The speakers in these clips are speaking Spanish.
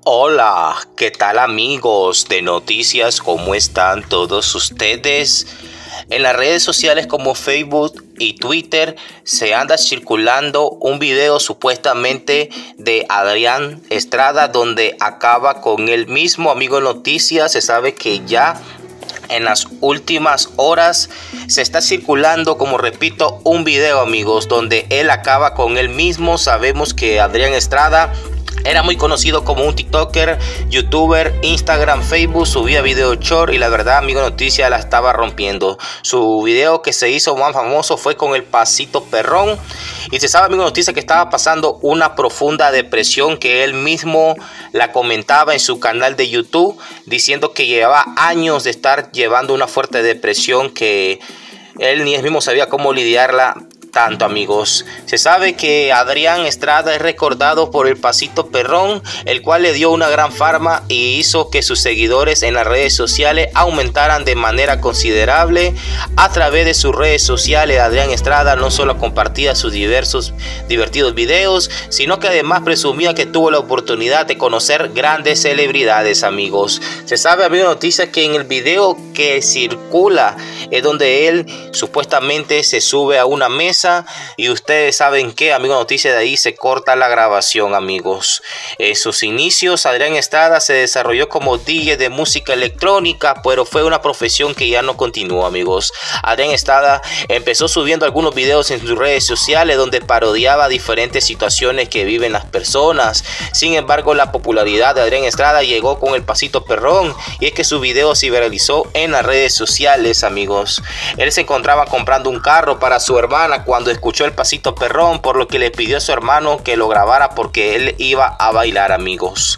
Hola, ¿qué tal amigos de noticias? ¿Cómo están todos ustedes? En las redes sociales como Facebook y Twitter se anda circulando un video supuestamente de Adrián Estrada donde acaba con él mismo. Amigo de noticias, se sabe que ya en las últimas horas se está circulando, como repito, un video, amigos, donde él acaba con él mismo. Sabemos que Adrián Estrada era muy conocido como un TikToker, YouTuber, Instagram, Facebook, subía video short y la verdad, amigo noticia, la estaba rompiendo. Su video que se hizo más famoso fue con el pasito perrón y se sabe, amigo noticia, que estaba pasando una profunda depresión, que él mismo la comentaba en su canal de YouTube, diciendo que llevaba años de estar llevando una fuerte depresión, que él ni él mismo sabía cómo lidiarla tanto, amigos. Se sabe que Adrián Estrada es recordado por el pasito perrón, el cual le dio una gran fama y hizo que sus seguidores en las redes sociales aumentaran de manera considerable. A través de sus redes sociales, Adrián Estrada no solo compartía sus divertidos videos, sino que además presumía que tuvo la oportunidad de conocer grandes celebridades, amigos. Se sabe, amigo noticia, que en el video que circula es donde él supuestamente se sube a una mesa y ustedes saben que, amigo noticia, de ahí se corta la grabación, amigos. En sus inicios, Adrián Estrada se desarrolló como DJ de música electrónica, pero fue una profesión que ya no continuó, amigos. Adrián Estrada empezó subiendo algunos videos en sus redes sociales donde parodiaba diferentes situaciones que viven las personas. Sin embargo, la popularidad de Adrián Estrada llegó con el pasito perrón, y es que su video se viralizó en las redes sociales, amigos. Él se encontraba comprando un carro para su hermana cuando escuchó el pasito perrón, por lo que le pidió a su hermano que lo grabara porque él iba a bailar, amigos.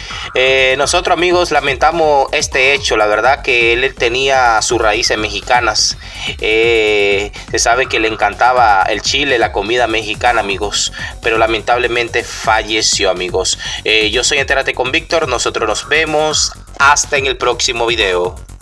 Nosotros, amigos, lamentamos este hecho. La verdad que él tenía sus raíces mexicanas. Se sabe que le encantaba el chile, la comida mexicana, amigos, pero lamentablemente falleció, amigos. Yo soy Entérate con Víctor. Nosotros nos vemos hasta en el próximo video.